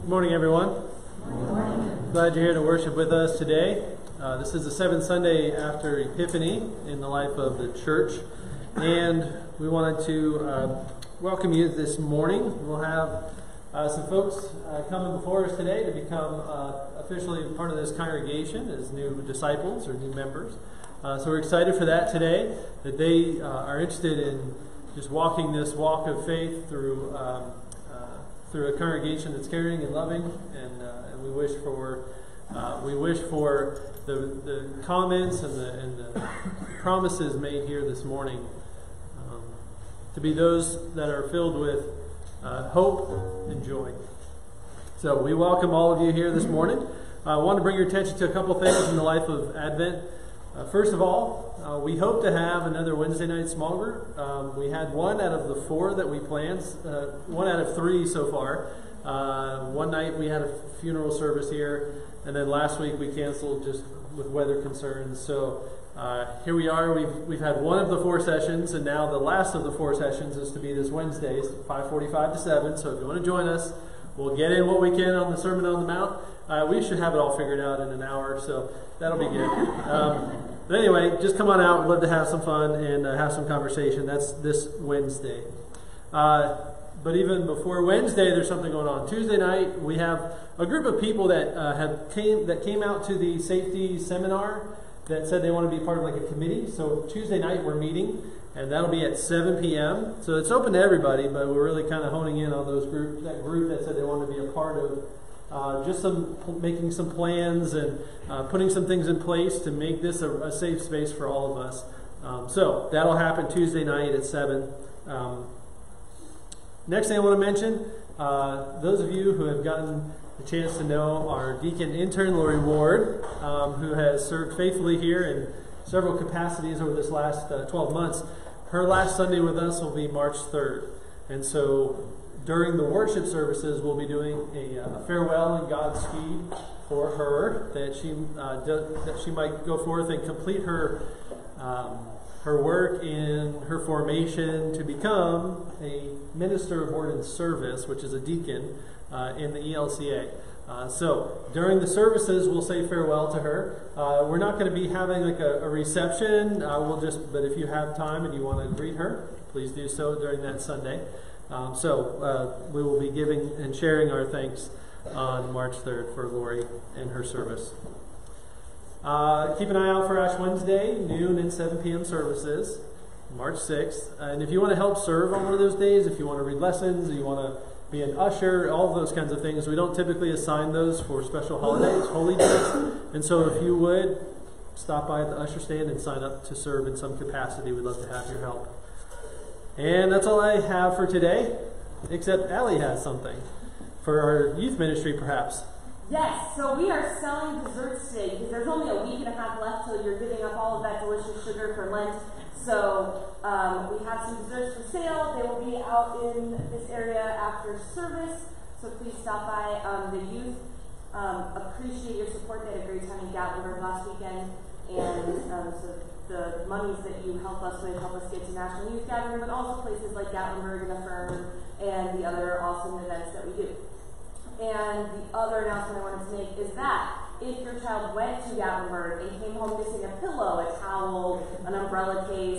Good morning, everyone. Good morning. Glad you're here to worship with us today. This is the seventh Sunday after Epiphany in the life of the church, and we wanted to welcome you this morning. We'll have some folks coming before us today to become officially part of this congregation as new disciples or new members. So we're excited for that today, that they are interested in just walking this walk of faith through a congregation that's caring and loving, and we wish for the comments and the promises made here this morning to be those that are filled with hope and joy. So we welcome all of you here this morning. I want to bring your attention to a couple things in the life of Advent. First of all, we hope to have another Wednesday night small group. We had one out of the four that we planned, one out of three so far. One night we had a funeral service here, and then last week we canceled just with weather concerns. So here we are. We've had one of the four sessions, and now the last of the four sessions is to be this Wednesday, 5:45 to 7. So if you want to join us, we'll get in what we can on the Sermon on the Mount. We should have it all figured out in an hour, so that'll be good. But anyway, just come on out. We'd love to have some fun and have some conversation. That's this Wednesday. But even before Wednesday, there's something going on. Tuesday night, we have a group of people that came out to the safety seminar that said they want to be part of like a committee. So Tuesday night, we're meeting, and that'll be at 7 p.m. So it's open to everybody, but we're really kind of honing in on that group that said they want to be a part of making some plans and putting some things in place to make this a safe space for all of us. So that'll happen Tuesday night at 7. Next thing I want to mention, those of you who have gotten a chance to know our deacon intern, Lori Ward, who has served faithfully here in several capacities over this last 12 months. Her last Sunday with us will be March 3rd. And so during the worship services, we'll be doing a farewell and Godspeed for her, that she might go forth and complete her work in her formation to become a minister of word and service, which is a deacon in the ELCA. So during the services, we'll say farewell to her. We're not going to be having like a reception. But if you have time and you want to greet her, please do so during that Sunday. We will be giving and sharing our thanks on March 3rd for Lori and her service. Keep an eye out for Ash Wednesday, noon and 7 p.m. services, March 6th. And if you want to help serve on one of those days, if you want to read lessons, you want to be an usher, all those kinds of things, we don't typically assign those for special holidays, holy days. And so if you would, stop by at the usher stand and sign up to serve in some capacity. We'd love to have your help. And that's all I have for today, except Allie has something for our youth ministry, perhaps. Yes, so we are selling desserts today because there's only a week and a half left till you're giving up all of that delicious sugar for Lent. So we have some desserts for sale. They will be out in this area after service. So please stop by. The youth appreciate your support. They had a great time in Gatlinburg last weekend. And so the monies that you help us with help us get to National Youth Gathering, but also places like Gatlinburg and Affirm and the other awesome events that we do. And the other announcement I wanted to make is that if your child went to Gatlinburg and came home missing a pillow, a towel, an umbrella case,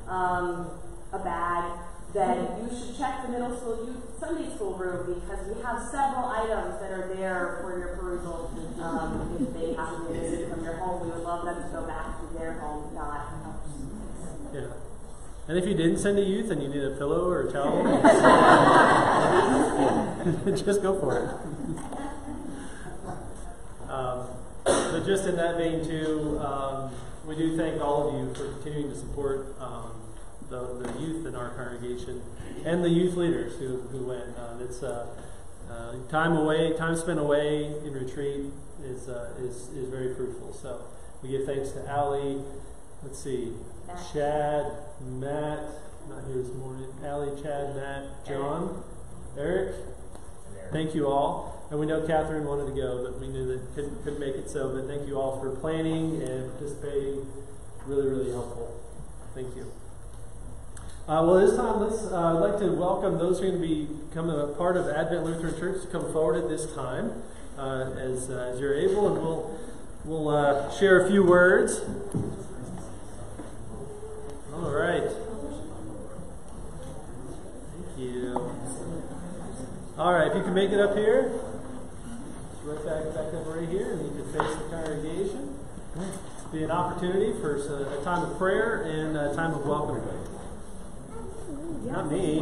a bag, then you should check the middle school youth Sunday school room because we have several items that are there for your perusal. If they happen to be missing from your home, we would love them to go back to their home, not ours. Yeah. And if you didn't send a youth and you need a pillow or a towel, just go for it. But just in that vein too, we do thank all of you for continuing to support the youth in our congregation and the youth leaders who went. It's time spent away in retreat is very fruitful. So we give thanks to Allie. Let's see, Chad, Matt, not here this morning. Allie, Chad, Matt, John, Eric. Thank you all. And we know Catherine wanted to go, but we knew that couldn't make it. So, but thank you all for planning and participating. Really, really helpful. Thank you. Well, this time, I'd like to welcome those who are going to be becoming a part of Advent Lutheran Church to come forward at this time as you're able, and we'll share a few words. All right. Thank you. All right, if you can make it up here, right back up right here, and you can face the congregation. Be an opportunity for a time of prayer and a time of welcome. Not me.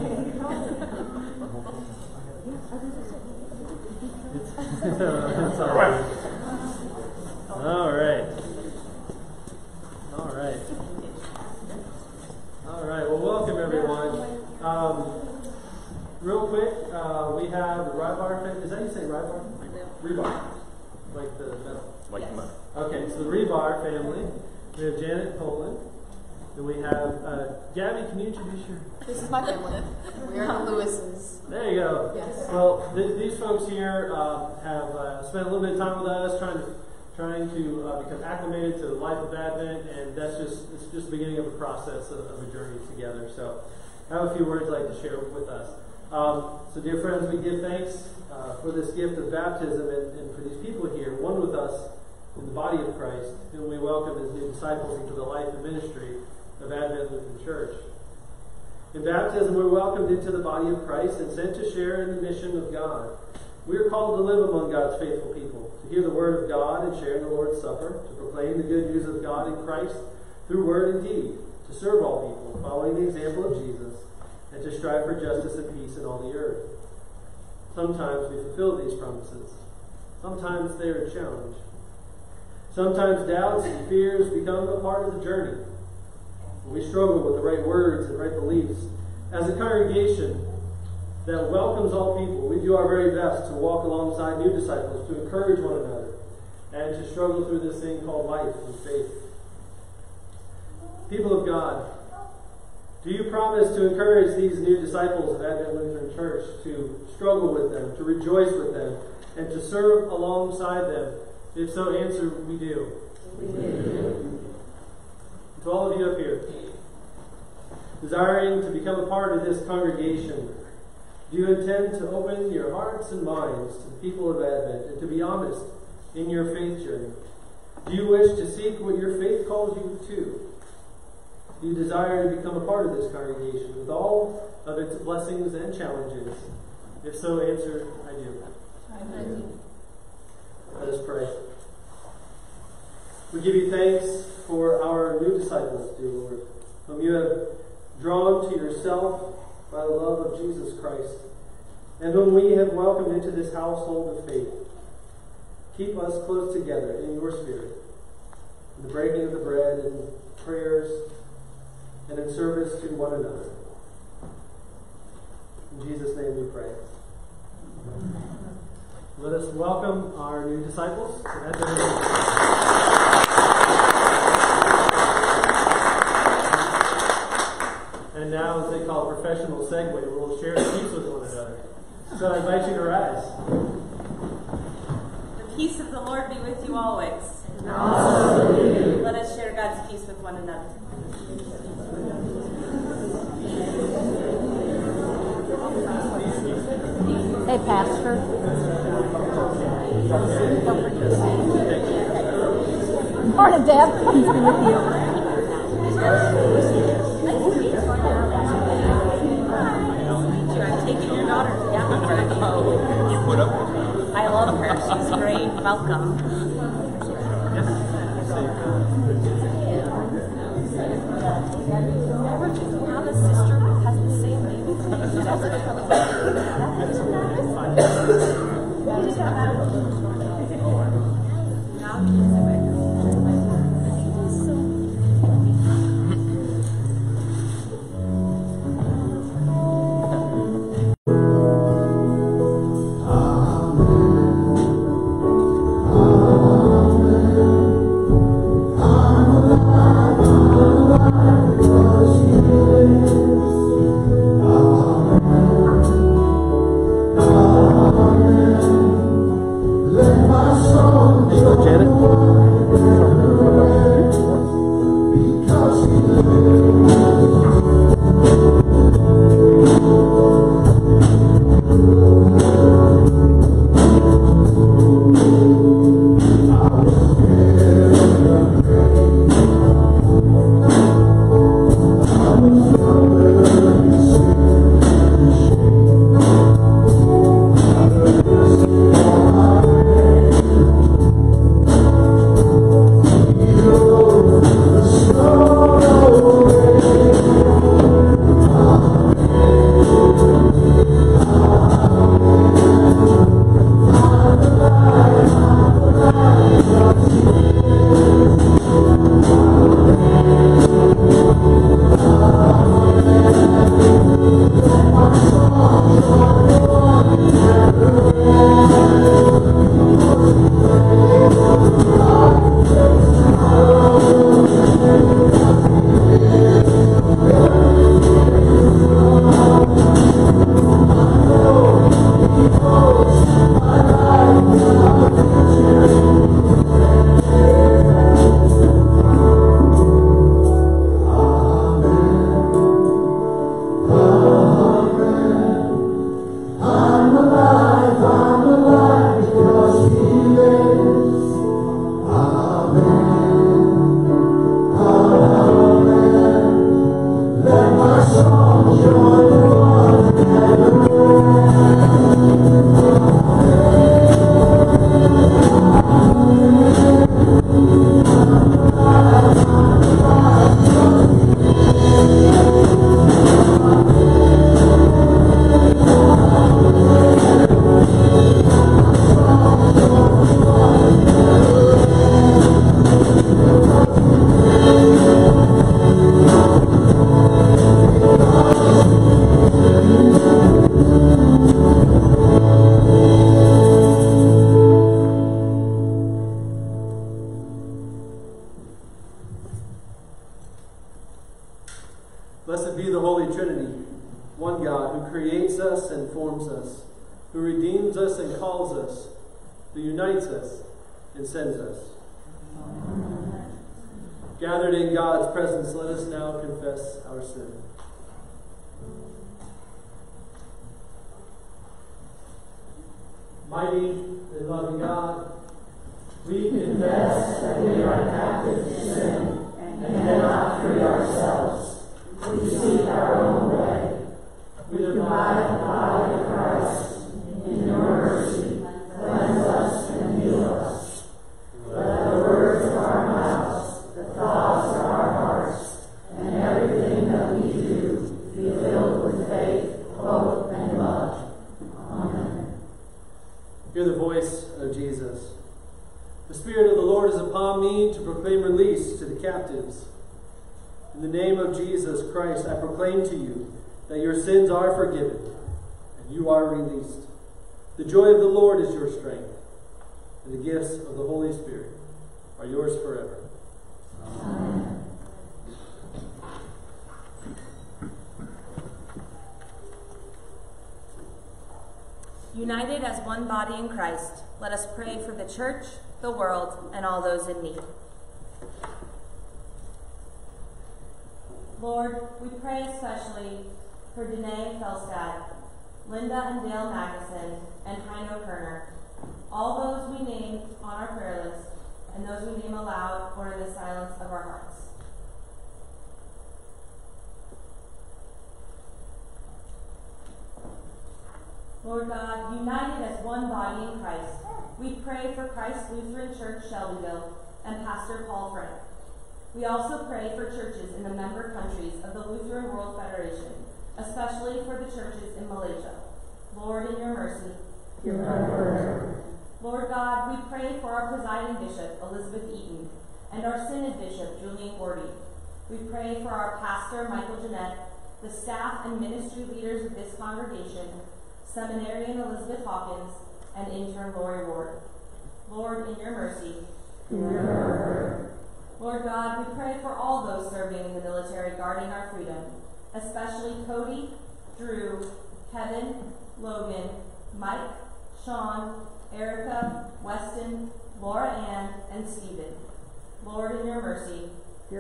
It's all right. All right. All right. All right. Well, welcome everyone. Real quick, we have the Rybar family. Is that how you say Rybar? Rebar. Like the metal. Like the metal. Okay, so the Rebar family. We have Janet Poland. And we have Gabby. Can you introduce your? This is my family. We are the Lewises. There you go. Yes. Well, these folks here have spent a little bit of time with us, trying to become acclimated to the life of Advent, and it's just the beginning of a process of a journey together. So, I have a few words I'd like to share with us. So, dear friends, we give thanks for this gift of baptism and for these people here, one with us in the body of Christ, whom we welcome as new disciples into the life and ministry of Advent Lutheran Church. In baptism, we're welcomed into the body of Christ and sent to share in the mission of God. We are called to live among God's faithful people, to hear the word of God and share in the Lord's Supper, to proclaim the good news of God in Christ through word and deed, to serve all people, following the example of Jesus, and to strive for justice and peace in all the earth. Sometimes we fulfill these promises. Sometimes they are a challenge. Sometimes doubts and fears become a part of the journey. We struggle with the right words and right beliefs. As a congregation that welcomes all people, we do our very best to walk alongside new disciples, to encourage one another, and to struggle through this thing called life and faith. People of God, do you promise to encourage these new disciples of Advent Lutheran Church to struggle with them, to rejoice with them, and to serve alongside them? If so, answer, we do. We do. To all of you up here, desiring to become a part of this congregation, do you intend to open your hearts and minds to the people of Advent and to be honest in your faith journey? Do you wish to seek what your faith calls you to? Do you desire to become a part of this congregation with all of its blessings and challenges? If so, answer, I do. I do. Let us pray. We give you thanks for our new disciples, dear Lord, whom you have drawn to yourself by the love of Jesus Christ, and whom we have welcomed into this household of faith. Keep us close together in your spirit, in the breaking of the bread and prayers, and in service to one another. In Jesus' name we pray. Let us welcome our new disciples. And now, as they call a professional segue, we'll share the peace with one another. So I invite you to rise. The peace of the Lord be with you always. And also with you. Let us share God's peace with one another. Hey, Pastor. Morning, Deb. Peace be with you. I'm taking your daughter. Yeah. You put up with I love her. She's great. Welcome. Ever have a sister who has the same name as me? Janet? Blessed be the Holy Trinity, one God who creates us and forms us, who redeems us and calls us, who unites us and sends us. Amen. Gathered in God's presence, let us now confess our sin. Mighty and loving God, we confess that we are captive to sin and cannot free ourselves. We seek our own way. We divide the body of Christ. In your mercy, cleanse us and heal us. Let the words of our mouths, the thoughts of our hearts, and everything that we do be filled with faith, hope, and love. Amen. Hear the voice of Jesus. The Spirit of the Lord is upon me to proclaim release to the captives. In the name of Jesus Christ, I proclaim to you that your sins are forgiven and you are released. The joy of the Lord is your strength, and the gifts of the Holy Spirit are yours forever. Amen. United as one body in Christ, let us pray for the church, the world, and all those in need. Lord, we pray especially for Danae Felstad, Linda and Dale Magnuson, and Heino Kerner, all those we name on our prayer list, and those we name aloud or in the silence of our hearts. Lord God, united as one body in Christ, we pray for Christ Lutheran Church Shelbyville and Pastor Paul Frank. We also pray for churches in the member countries of the Lutheran World Federation, especially for the churches in Malaysia. Lord, in your mercy. Lord God, we pray for our presiding bishop, Elizabeth Eaton, and our synod bishop, Julian Gordy. We pray for our pastor, Michael Jeanette, the staff and ministry leaders of this congregation, seminarian Elizabeth Hawkins, and intern Lori Ward. Lord, in your mercy. Lord God, we pray for all those serving in the military guarding our freedom, especially Cody, Drew, Kevin, Logan, Mike, Sean, Erica, Weston, Laura Ann, and Stephen. Lord, in your mercy.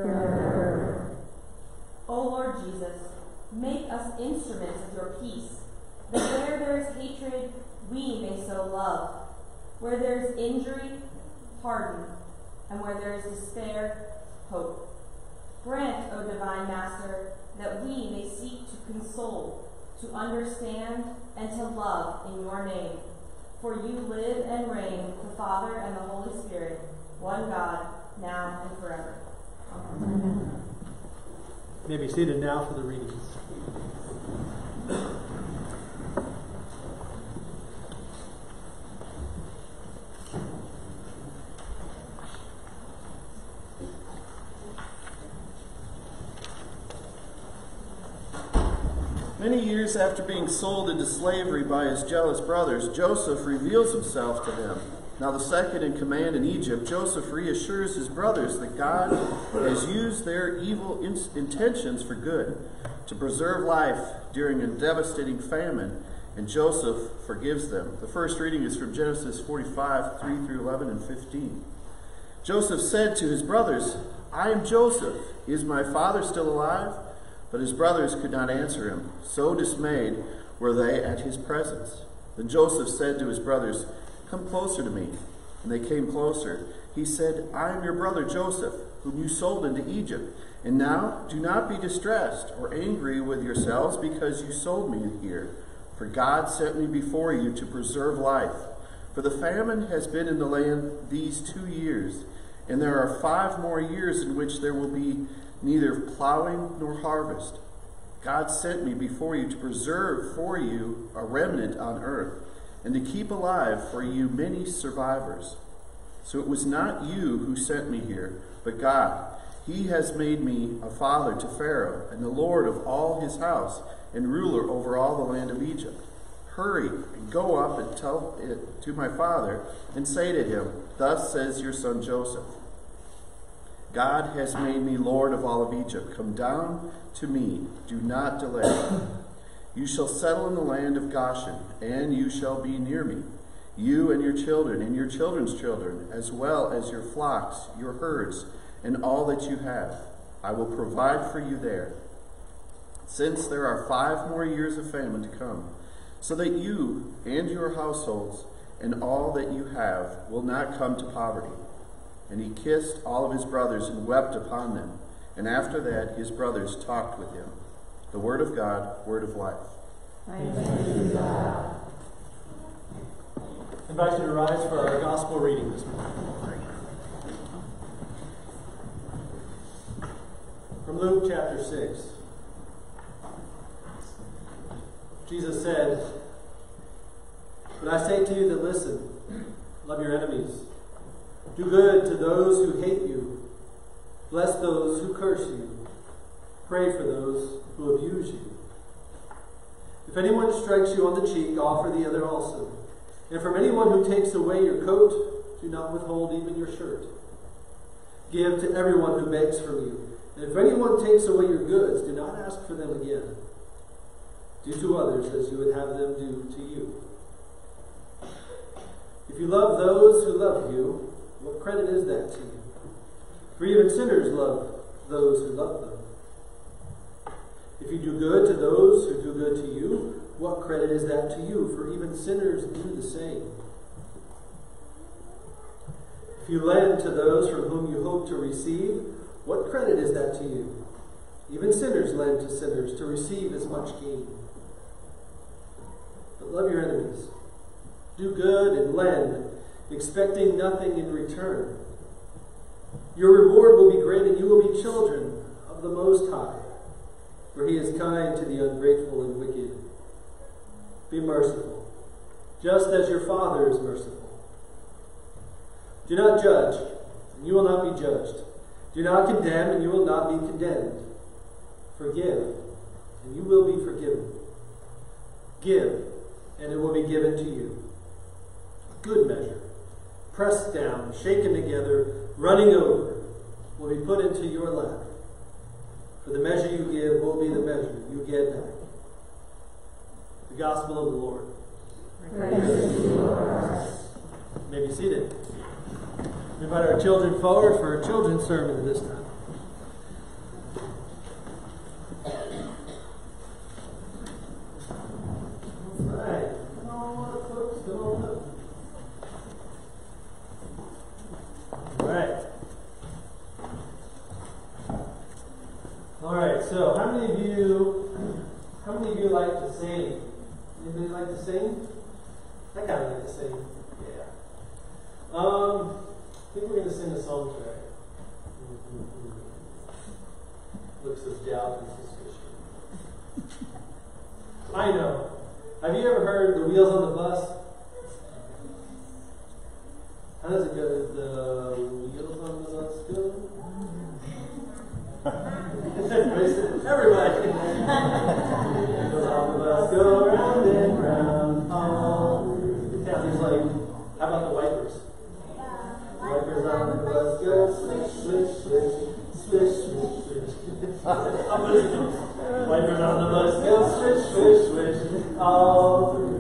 O Lord Jesus, make us instruments of your peace, that where there is hatred, we may sow love. Where there is injury, pardon. And where there is despair, hope. Grant, O Divine Master, that we may seek to console, to understand, and to love in your name. For you live and reign, the Father and the Holy Spirit, one God, now and forever. Amen. You may be seated now for the readings. Many years after being sold into slavery by his jealous brothers, Joseph reveals himself to them. Now the second in command in Egypt, Joseph reassures his brothers that God has used their evil intentions for good, to preserve life during a devastating famine and Joseph forgives them. The first reading is from Genesis 45, 3 through 11 and 15. Joseph said to his brothers, "I am Joseph. Is my father still alive?" But his brothers could not answer him. So dismayed were they at his presence. Then Joseph said to his brothers, "Come closer to me." And they came closer. He said, "I am your brother Joseph, whom you sold into Egypt. And now do not be distressed or angry with yourselves because you sold me here. For God sent me before you to preserve life. For the famine has been in the land these 2 years, and there are 5 more years in which there will be neither plowing nor harvest. God sent me before you to preserve for you a remnant on earth, and to keep alive for you many survivors. So it was not you who sent me here, but God. He has made me a father to Pharaoh, and the Lord of all his house, and ruler over all the land of Egypt. Hurry and go up and tell it to my father, and say to him, 'Thus says your son Joseph, God has made me Lord of all of Egypt. Come down to me, do not delay. You shall settle in the land of Goshen, and you shall be near me, you and your children and your children's children, as well as your flocks, your herds, and all that you have. I will provide for you there. Since there are 5 more years of famine to come, so that you and your households and all that you have will not come to poverty.' And he kissed all of his brothers and wept upon them. And after that his brothers talked with him." The word of God, word of life. I invite you to rise for our gospel reading this morning. From Luke chapter 6. Jesus said, "But I say to you that listen, love your enemies. Do good to those who hate you. Bless those who curse you. Pray for those who abuse you. If anyone strikes you on the cheek, offer the other also. And from anyone who takes away your coat, do not withhold even your shirt. Give to everyone who begs from you. And if anyone takes away your goods, do not ask for them again. Do to others as you would have them do to you. If you love those who love you, what credit is that to you? For even sinners love those who love them. If you do good to those who do good to you, what credit is that to you? For even sinners do the same. If you lend to those from whom you hope to receive, what credit is that to you? Even sinners lend to sinners to receive as much gain. But love your enemies. Do good and lend, expecting nothing in return. Your reward will be great, and you will be children of the Most High, for he is kind to the ungrateful and wicked. Be merciful, just as your Father is merciful. Do not judge, and you will not be judged. Do not condemn, and you will not be condemned. Forgive, and you will be forgiven. Give, and it will be given to you. Good measure, pressed down, shaken together, running over, will be put into your lap. For the measure you give will be the measure you get back. The Gospel of the Lord. Praise to you, Lord. You may be seated. We invite our children forward for a children's sermon at this time. All right. Come on up, folks. Come on up. All right. All right. So, how many of you like to sing? Anybody like to sing? I kind of like to sing. Yeah. I think we're going to sing a song today. Looks as doubt and suspicion. I know. Have you ever heard the wheels on the bus? How does it go? The wheels on the bus go? Everybody. Wheels on the bus go round and round all through town. He's like, how about the wipers? Wipers on the bus go swish, swish, swish, swish, swish, swish. Wipers on the bus go swish, swish, swish, all through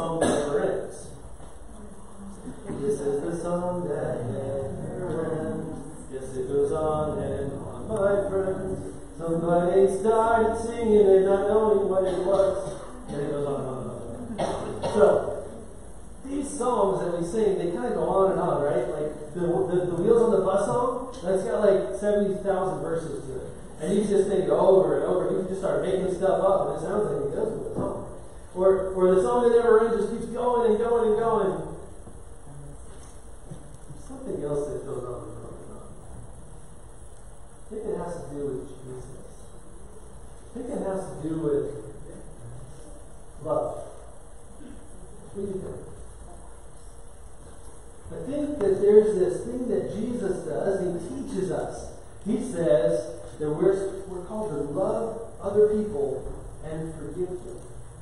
song that never ends. This is the song that never ends. Yes, it goes on and on, my friends. Somebody started singing it, not knowing what it was. And it goes on and on and on. So, these songs that we sing, they kind of go on and on, right? Like the Wheels on the Bus song, that's got like 70,000 verses to it. And you just think over and over. You can just start making stuff up, and it sounds like it goes with the song. Or the song that never ends just keeps going and going and going. There's something else that goes on and on and on. I think it has to do with Jesus. I think it has to do with love. What do you think? I think that there's this thing that Jesus does. He teaches us. He says that we're called to love other people and forgive them.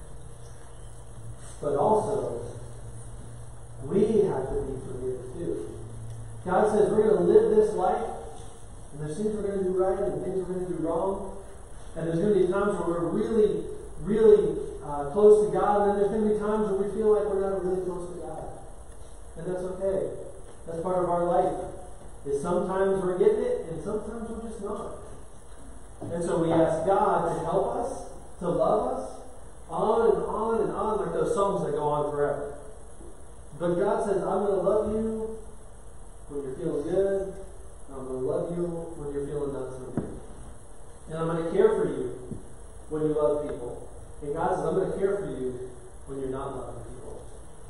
But also, we have to be forgiven too. God says we're going to live this life, and there's things we're going to do right and things we're going to do wrong. And there's going to be times where we're really, really close to God, and then there's going to be times where we feel like we're not really close to God. And that's okay. That's part of our life. Is sometimes we're getting it, and sometimes we're just not. And so we ask God to help us, to love us, on and on and on, like those songs that go on forever. But God says, I'm going to love you when you're feeling good, and I'm going to love you when you're feeling not so good. And I'm going to care for you when you love people. And God says, I'm going to care for you when you're not loving people.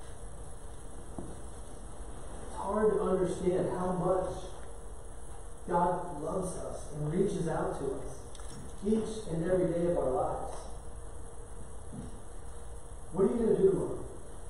It's hard to understand how much God loves us and reaches out to us each and every day of our lives. What are you going to do tomorrow?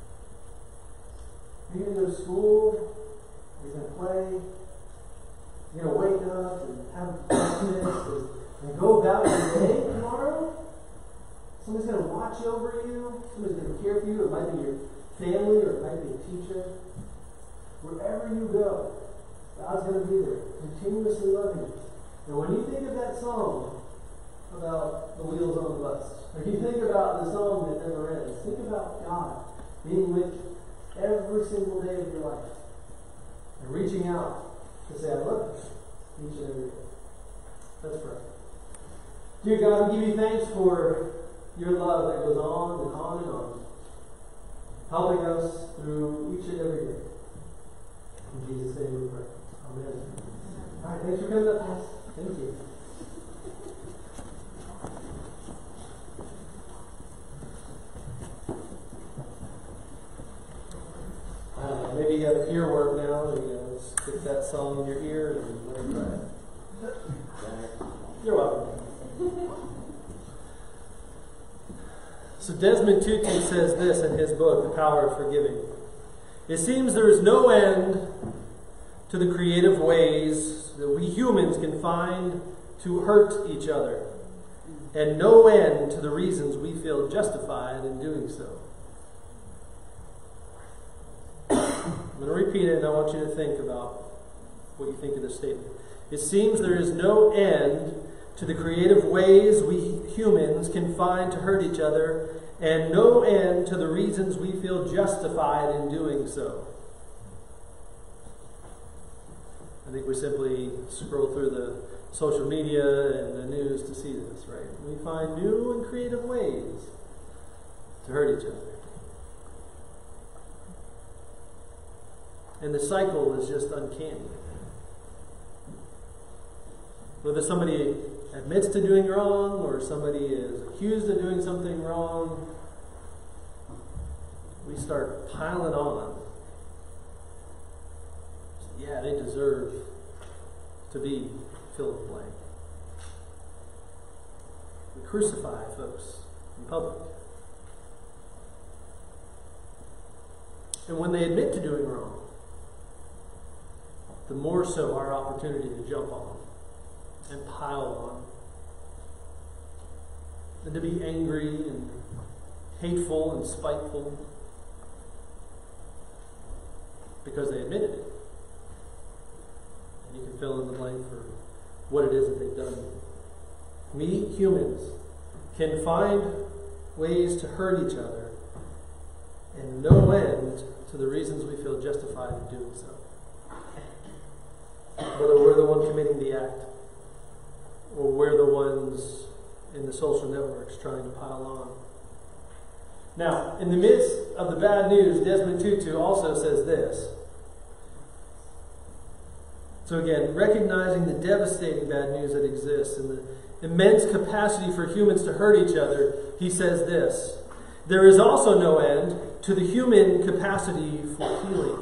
Are you going to go to school? Are you going to play? You're going to wake up and have breakfast and go about your day tomorrow? Somebody's going to watch over you. Somebody's going to care for you. It might be your family or it might be a teacher. Wherever you go, God's going to be there, continuously loving you. And when you think of that song about the wheels on the bus, or you think about the song that never ends, think about God being with you every single day of your life and reaching out to say, I love you each and every day. Let's pray. Dear God, we give you thanks for your love that goes on and on and on, helping us through each and every day. In Jesus' name we pray. Amen. All right, thanks for coming up, guys. Thank you. Maybe you have earworm now. Let's get that song in your ear and let it try it. You're welcome. So Desmond Tutu says this in his book, The Power of Forgiving. It seems there is no end to the creative ways that we humans can find to hurt each other, and no end to the reasons we feel justified in doing so. I'm going to repeat it, and I want you to think about what you think of this statement. It seems there is no end to the creative ways we humans can find to hurt each other, and no end to the reasons we feel justified in doing so. I think we simply scroll through the social media and the news to see this, right? We find new and creative ways to hurt each other. And the cycle is just uncanny. Whether somebody admits to doing wrong or somebody is accused of doing something wrong, we start piling on. Yeah, they deserve to be fill in the blank. We crucify folks in public. And when they admit to doing wrong, the more so our opportunity to jump on and pile on, and to be angry and hateful and spiteful because they admitted it. And you can fill in the blank for what it is that they've done. We humans can find ways to hurt each other, and no end to the reasons we feel justified in doing so. Whether we're the one committing the act, or we're the ones in the social networks trying to pile on. Now, in the midst of the bad news, Desmond Tutu also says this. So again, recognizing the devastating bad news that exists and the immense capacity for humans to hurt each other, he says this: there is also no end to the human capacity for healing.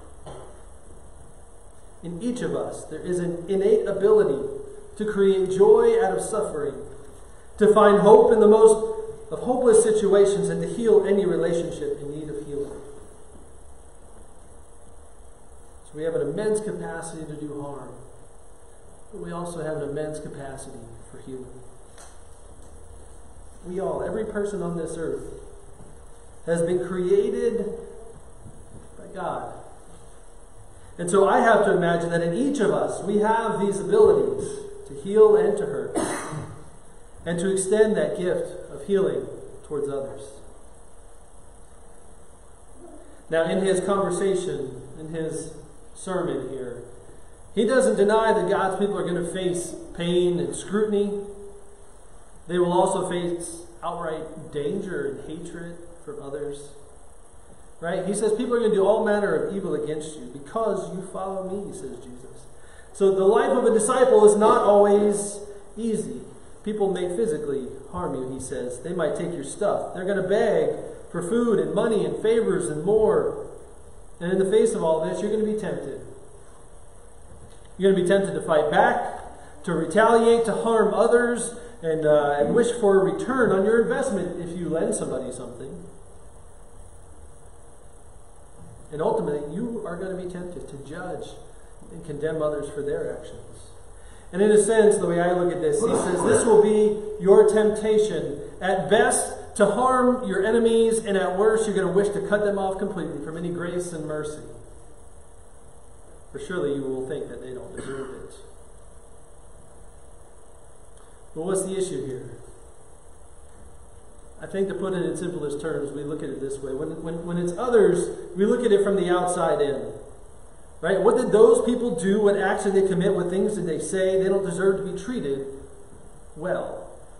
In each of us, there is an innate ability to create joy out of suffering, to find hope in the most of hopeless situations, and to heal any relationship in need of healing. So we have an immense capacity to do harm, but we also have an immense capacity for healing. We all, every person on this earth, has been created by God. And so I have to imagine that in each of us, we have these abilities to heal and to hurt, and to extend that gift of healing towards others. Now, in his conversation, in his sermon here, he doesn't deny that God's people are going to face pain and scrutiny. They will also face outright danger and hatred from others. Right? He says people are going to do all manner of evil against you because you follow me, says Jesus. So the life of a disciple is not always easy. People may physically harm you, he says. They might take your stuff. They're going to beg for food and money and favors and more. And in the face of all this, you're going to be tempted. You're going to be tempted to fight back, to retaliate, to harm others, and wish for a return on your investment if you lend somebody something. And ultimately, you are going to be tempted to judge and condemn others for their actions. And in a sense, the way I look at this, he says this will be your temptation. At best, to harm your enemies, and at worst, you're going to wish to cut them off completely from any grace and mercy. For surely you will think that they don't deserve it. But what's the issue here? I think to put it in simplest terms, we look at it this way. When it's others, we look at it from the outside in. Right? What did those people do? What acts did they commit? What things did they say? They don't deserve to be treated well.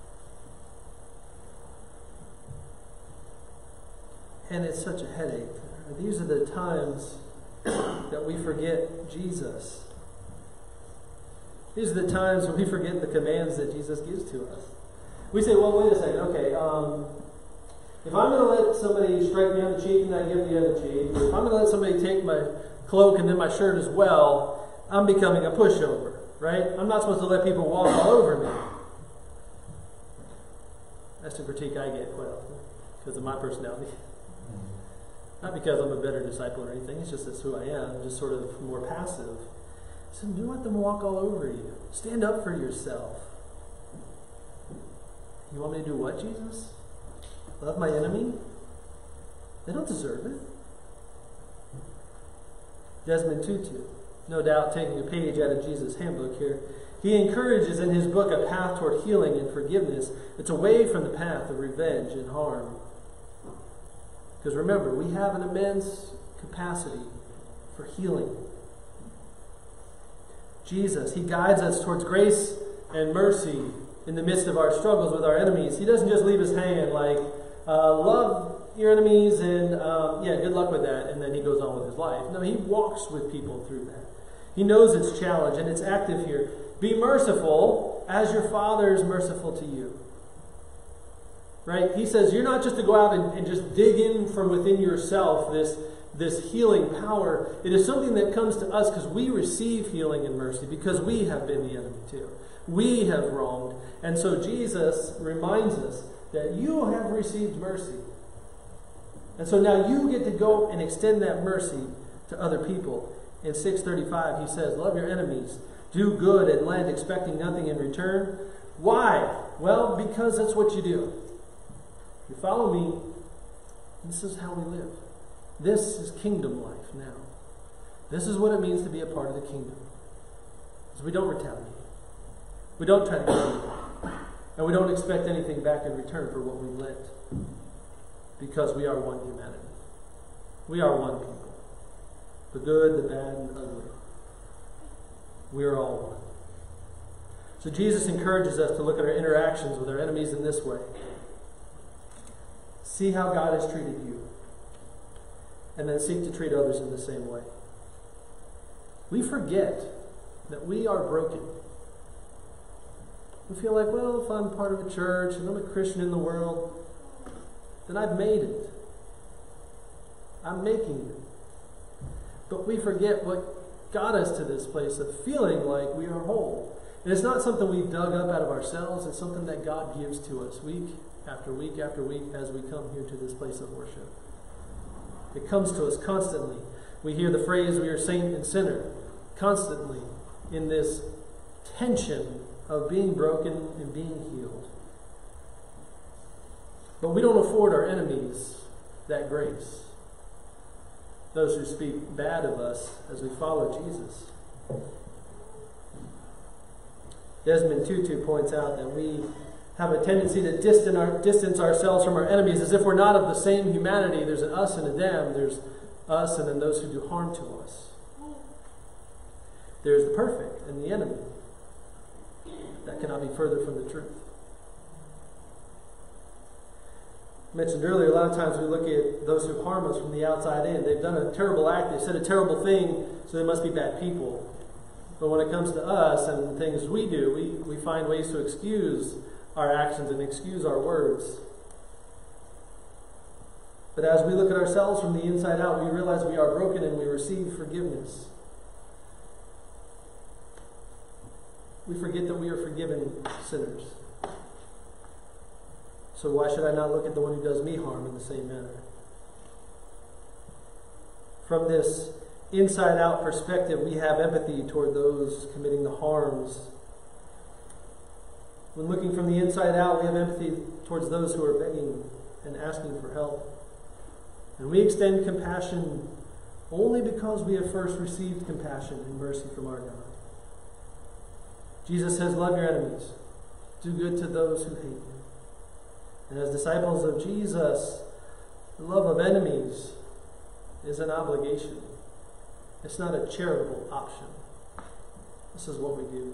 And it's such a headache. These are the times that we forget Jesus. These are the times when we forget the commands that Jesus gives to us. We say, well, wait a second, okay, if I'm going to let somebody strike me on the cheek and I give the other cheek, or if I'm going to let somebody take my cloak and then my shirt as well, I'm becoming a pushover, right? I'm not supposed to let people walk all over me. That's the critique I get quite often because of my personality. Not because I'm a better disciple or anything, it's just that's who I am. I'm just sort of more passive. So don't let them walk all over you. Stand up for yourself. You want me to do what, Jesus? Love my enemy? They don't deserve it. Desmond Tutu, no doubt taking a page out of Jesus' handbook here, he encourages in his book a path toward healing and forgiveness. It's away from the path of revenge and harm. Because remember, we have an immense capacity for healing. Jesus, he guides us towards grace and mercy in the midst of our struggles with our enemies. He doesn't just leave us hanging like, love your enemies and, good luck with that, and then he goes on with his life. No, he walks with people through that. He knows it's challenge, and it's active here. Be merciful as your Father is merciful to you. Right? He says you're not just to go out and just dig in from within yourself this healing power. It is something that comes to us because we receive healing and mercy, because we have been the enemy too. We have wronged. And so Jesus reminds us that you have received mercy. And so now you get to go and extend that mercy to other people. In 6:35 he says, love your enemies, do good and lend, expecting nothing in return. Why? Well, because that's what you do. You follow me, this is how we live. This is kingdom life now. This is what it means to be a part of the kingdom. Because we don't retaliate. We don't try to get anything. And we don't expect anything back in return for what we've lent. Because we are one humanity. We are one people. The good, the bad, and the ugly. We are all one. So Jesus encourages us to look at our interactions with our enemies in this way. See how God has treated you. And then seek to treat others in the same way. We forget that we are broken. We feel like, well, if I'm part of a church and I'm a Christian in the world, then I've made it. I'm making it. But we forget what got us to this place of feeling like we are whole. And it's not something we dug up out of ourselves. It's something that God gives to us week after week after week as we come here to this place of worship. It comes to us constantly. We hear the phrase, we are saint and sinner, constantly in this tension of being broken and being healed. But we don't afford our enemies that grace. Those who speak bad of us as we follow Jesus. Desmond Tutu points out that we have a tendency to distance ourselves from our enemies as if we're not of the same humanity. There's an us and a them. There's us and then those who do harm to us. There's the perfect and the enemy. That cannot be further from the truth. I mentioned earlier, a lot of times we look at those who harm us from the outside in. They've done a terrible act, they've said a terrible thing, so they must be bad people. But when it comes to us and the things we do, we find ways to excuse our actions and excuse our words. But as we look at ourselves from the inside out, we realize we are broken and we receive forgiveness. We forget that we are forgiven sinners. So why should I not look at the one who does me harm in the same manner? From this inside-out perspective, we have empathy toward those committing the harms. When looking from the inside out, we have empathy towards those who are begging and asking for help. And we extend compassion only because we have first received compassion and mercy from our God. Jesus says, love your enemies. Do good to those who hate you. And as disciples of Jesus, the love of enemies is an obligation. It's not a charitable option. This is what we do.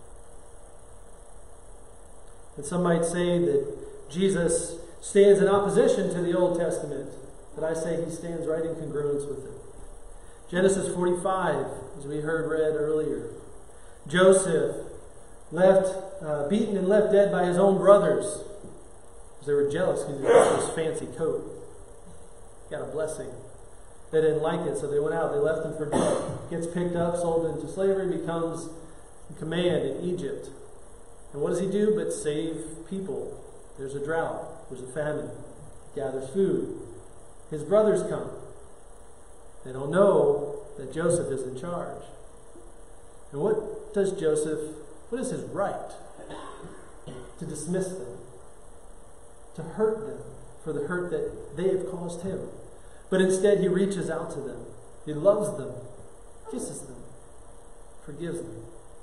And some might say that Jesus stands in opposition to the Old Testament, but I say he stands right in congruence with it. Genesis 45, as we heard read earlier. Joseph left beaten and left dead by his own brothers because they were jealous because he had this fancy coat. Got a blessing. They didn't like it, so they went out. They left him for dead. Gets picked up, sold into slavery, becomes in command in Egypt. And what does he do but save people? There's a drought. There's a famine. He gathers food. His brothers come. They don't know that Joseph is in charge. And what is his right? To dismiss them. To hurt them for the hurt that they have caused him. But instead he reaches out to them. He loves them. Kisses them. Forgives them.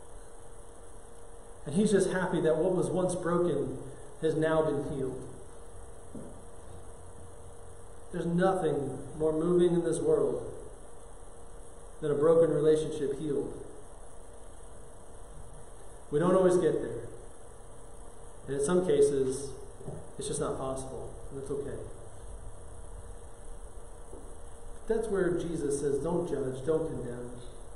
And he's just happy that what was once broken has now been healed. There's nothing more moving in this world than a broken relationship healed. We don't always get there. And in some cases, it's just not possible. And it's okay. That's where Jesus says, don't judge, don't condemn.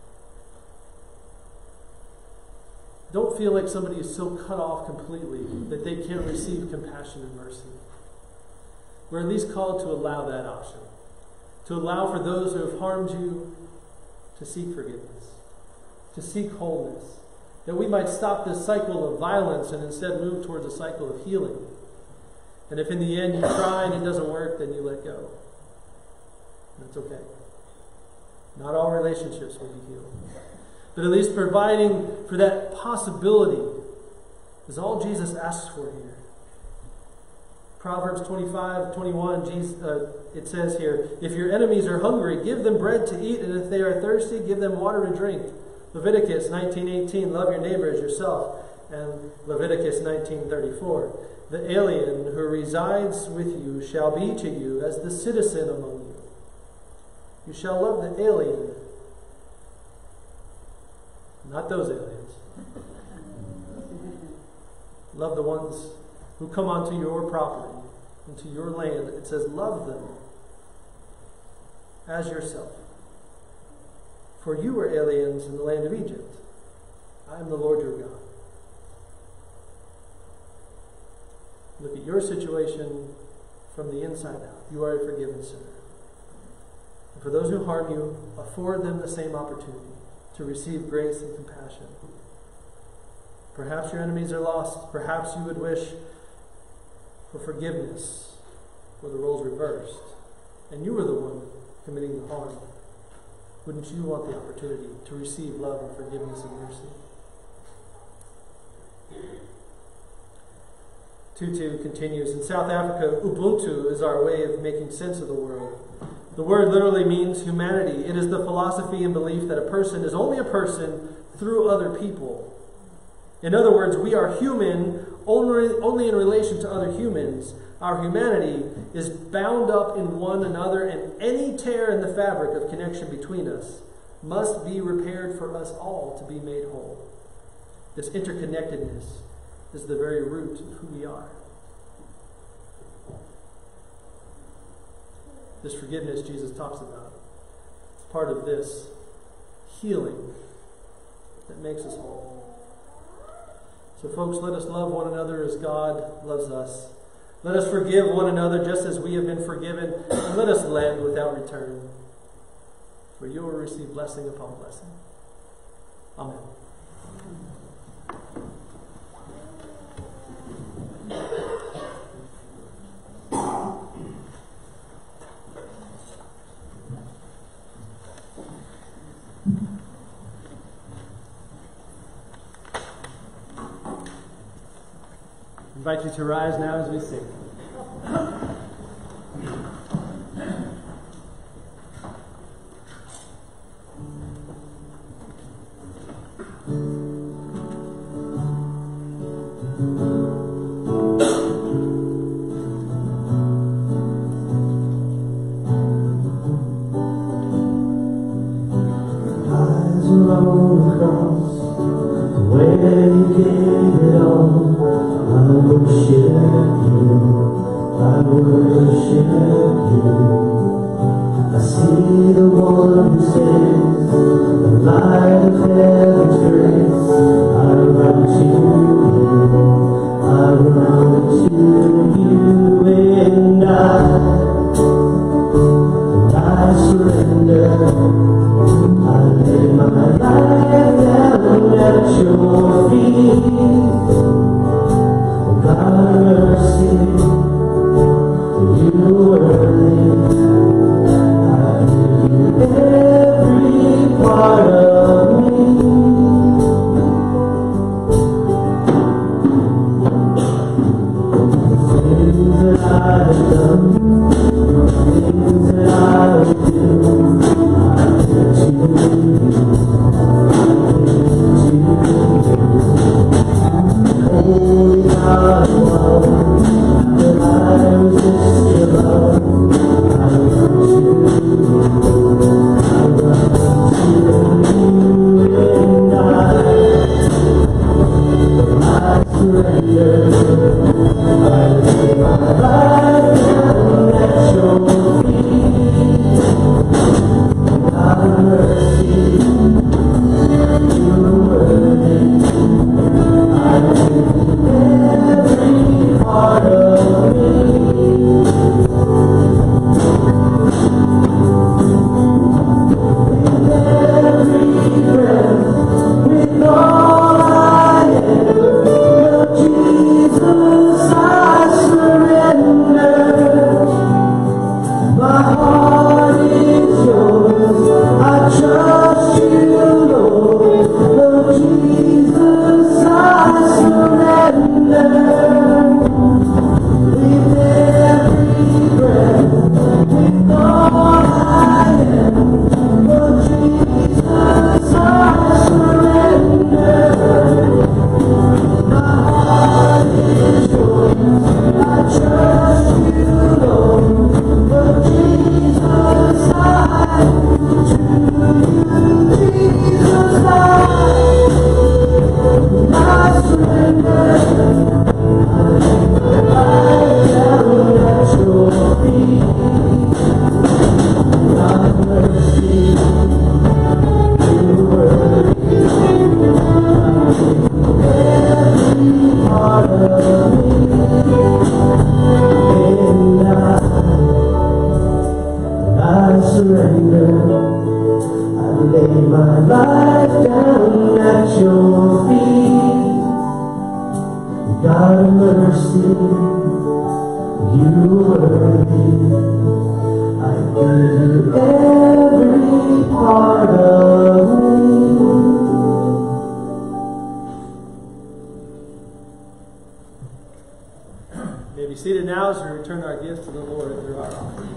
Don't feel like somebody is so cut off completely that they can't receive compassion and mercy. We're at least called to allow that option. To allow for those who have harmed you to seek forgiveness. To seek wholeness. That we might stop this cycle of violence and instead move towards a cycle of healing. And if in the end you try and it doesn't work, then you let go. That's okay. Not all relationships will be healed. But at least providing for that possibility is all Jesus asks for here. Proverbs 25:21, it says here, if your enemies are hungry, give them bread to eat, and if they are thirsty, give them water to drink. Leviticus 19:18, love your neighbor as yourself. And Leviticus 19:34, the alien who resides with you shall be to you as the citizen among you. You shall love the alien, not those aliens. Love the ones who come onto your property, into your land. It says, love them as yourself. For you were aliens in the land of Egypt. I am the Lord your God. Look at your situation from the inside out. You are a forgiven sinner. And for those who harm you, afford them the same opportunity to receive grace and compassion. Perhaps your enemies are lost. Perhaps you would wish for forgiveness, or the roles reversed, and you were the one committing the harm. Wouldn't you want the opportunity to receive love and forgiveness and mercy? 2:2 continues, in South Africa, Ubuntu is our way of making sense of the world. The word literally means humanity. It is the philosophy and belief that a person is only a person through other people. In other words, we are human only in relation to other humans. Our humanity is bound up in one another, and any tear in the fabric of connection between us must be repaired for us all to be made whole. This interconnectedness is the very root of who we are. This forgiveness Jesus talks about is part of this healing that makes us whole. So folks, let us love one another as God loves us. Let us forgive one another just as we have been forgiven, and let us lend without return, for you will receive blessing upon blessing. Amen. I invite you to rise now as we sing. I resist your love. surrender. I lay my life down at your feet. God of mercy, you are worthy. I give you every part of me. May be seated now as we return our gifts to the Lord through our offering.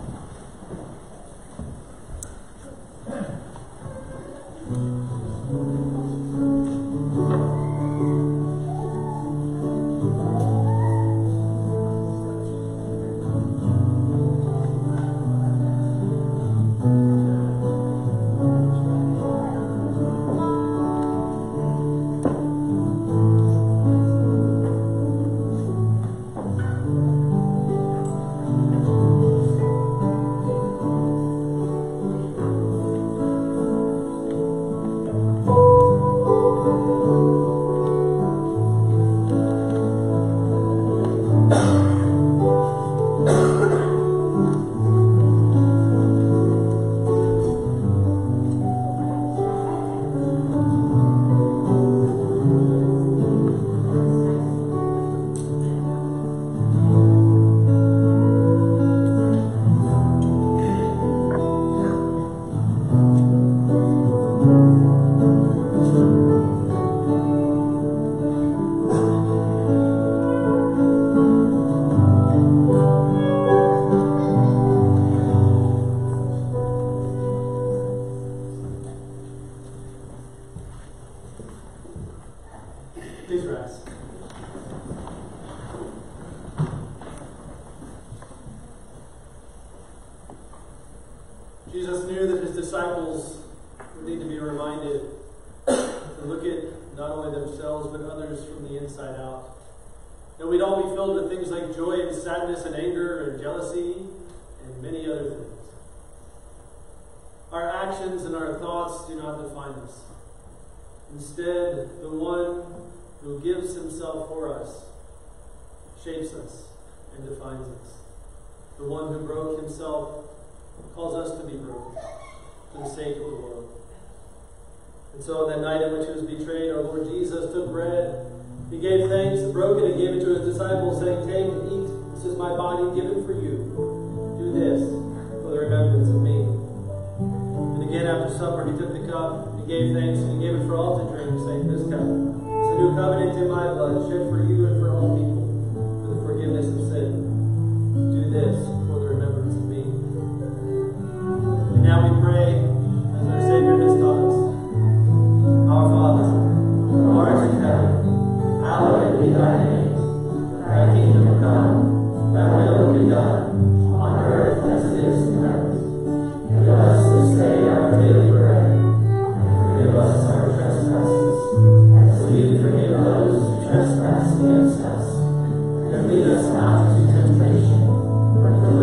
Please rise. Jesus knew that his disciples would need to be reminded to look at not only themselves but others from the inside out. That we'd all be filled with things like joy and sadness and anger and jealousy and many other things. Our actions and our thoughts do not define us. Instead, the one who gives himself for us shapes us and defines us. The one who broke himself calls us to be broken for the sake of the world. And so on that night in which he was betrayed, our Lord Jesus took bread. He gave thanks, broke it, and gave it to his disciples, saying, "Take and eat. This is my body given for you. Do this for the remembrance of me." And again after supper he took the cup, he gave thanks, and he gave it for all to drink, saying, "This cup is the new covenant in my blood, shed for you and for all people, for the forgiveness of sin. Do this for the remembrance of me." And now we pray as our Savior has taught us. Our Father, who art in heaven, hallowed be thy name. Thy kingdom come, thy will be done, on earth as it is in heaven. Give us this day our daily bread, and forgive us our trespasses, as we forgive those who trespass against us. And lead us not into temptation, but deliver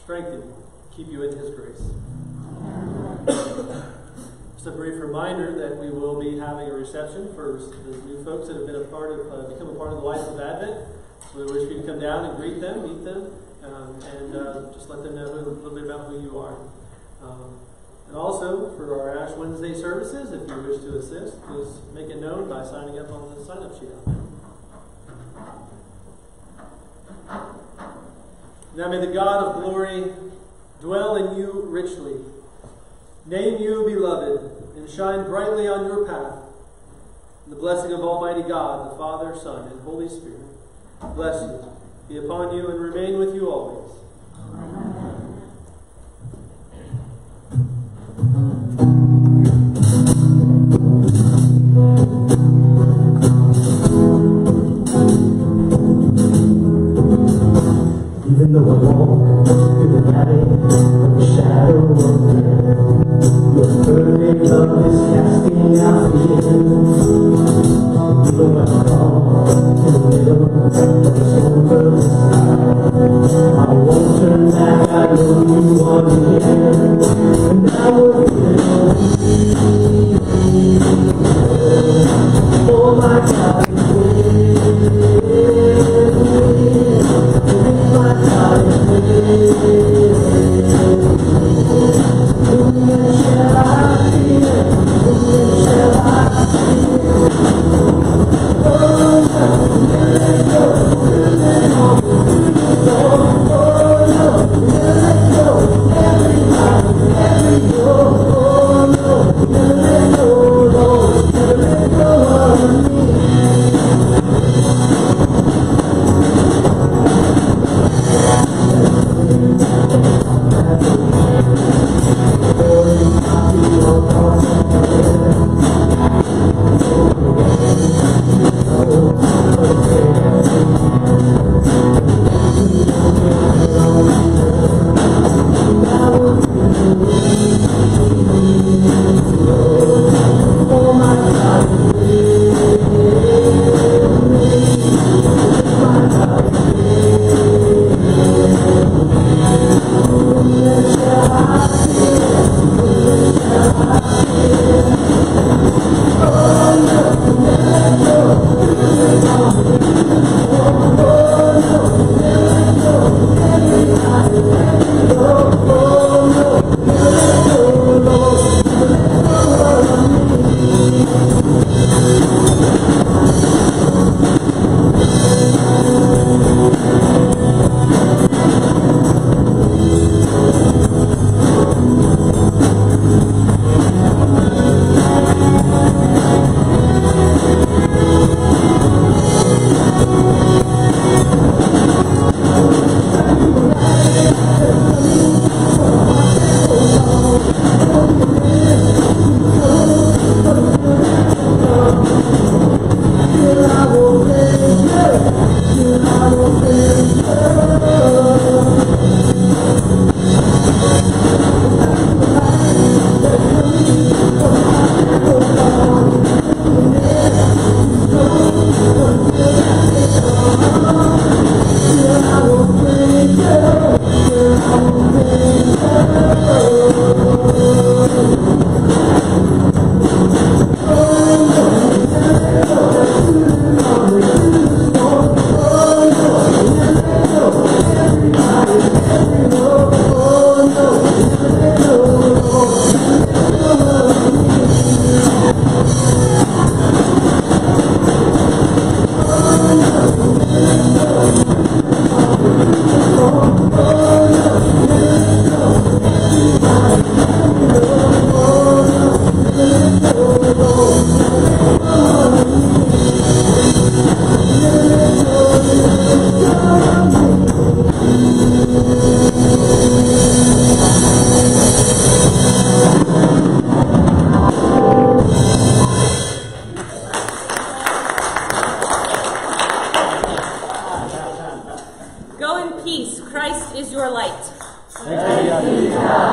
strengthen you, keep you in His grace. Just a brief reminder that we will be having a reception for the new folks that have been become a part of the life of Advent. So we wish you to come down and greet them, meet them, and just let them know a little bit about who you are. And also, for our Ash Wednesday services, if you wish to assist, please make it known by signing up on the sign-up sheet out there. Now may the God of glory dwell in you richly, name you beloved, and shine brightly on your path. And the blessing of Almighty God, the Father, Son, and Holy Spirit, bless you, be upon you, and remain with you always. Amen. Even though I walk through the valley of the shadow of death, your perfect love is casting out fear. Even when I'm caught in the middle of the storm of the sky, I won't turn back, I know you are here, and I will oh my God, Go in peace. Christ is your light. Thanks be to God.